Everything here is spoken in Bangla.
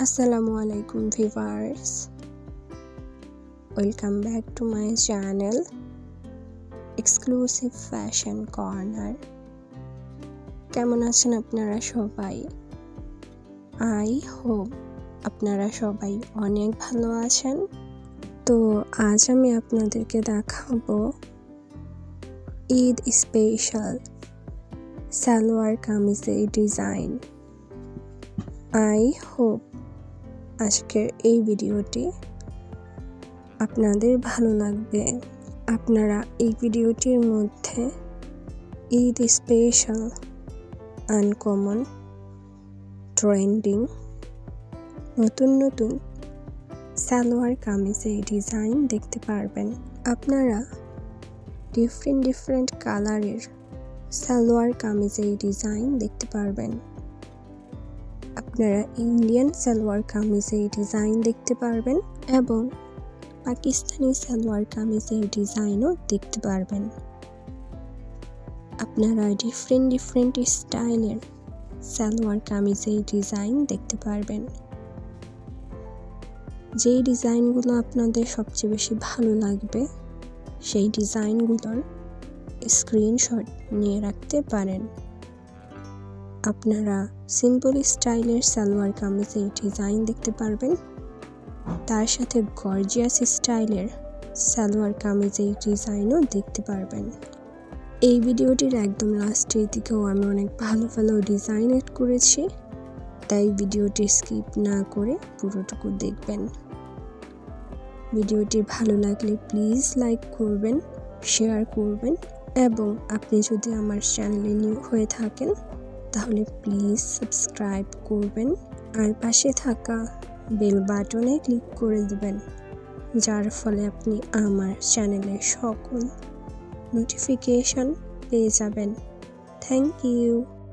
Assalamualaikum viewers, welcome back to my channel Exclusive Fashion Corner। কেমন আছেন আপনারা সবাই? I hope আপনারা সবাই অনেক ভালো আছেন। তো আজ আমি আপনাদেরকে দেখাবো ঈদ স্পেশাল সালোয়ার কামিজের ডিজাইন। I hope আজকের এই ভিডিওটি আপনাদের ভালো লাগবে। আপনারা এই ভিডিওটির মধ্যে ঈদ স্পেশাল, আনকমন, ট্রেন্ডিং, নতুন সালোয়ার কামিজের ডিজাইন দেখতে পারবেন। আপনারা ডিফারেন্ট কালারের সালোয়ার কামিজের ডিজাইন দেখতে পারবেন। আপনারা ইন্ডিয়ান সালোয়ার কামিজের ডিজাইন দেখতে পারবেন এবং পাকিস্তানি সালোয়ার কামিজের ডিজাইনও দেখতে পারবেন। আপনারা ডিফারেন্ট স্টাইলের সালোয়ার কামিজের ডিজাইন দেখতে পারবেন। যেই ডিজাইনগুলো আপনাদের সবচেয়ে বেশি ভালো লাগবে সেই ডিজাইনগুলোর স্ক্রিনশট নিয়ে রাখতে পারেন। আপনারা সিম্পল স্টাইলের সালোয়ার কামিজের ডিজাইন দেখতে পারবেন, তার সাথে গর্জিয়াস স্টাইলের সালোয়ার কামিজের ডিজাইনও দেখতে পারবেন। এই ভিডিওটির একদম লাস্টের দিকেও আমি অনেক ভালো ডিজাইন এড করেছি, তাই ভিডিওটি স্কিপ না করে পুরোটুকু দেখবেন। ভিডিওটি ভালো লাগলে প্লিজ লাইক করবেন, শেয়ার করবেন এবং আপনি যদি আমার চ্যানেলে নিউ হয়ে থাকেন তাহলে প্লিজ সাবস্ক্রাইব করবেন আর পাশে থাকা বেল বাটনে ক্লিক করে দিবেন, যার ফলে আপনি আমার চ্যানেলের সকল নোটিফিকেশন পেয়ে যাবেন। Thank you.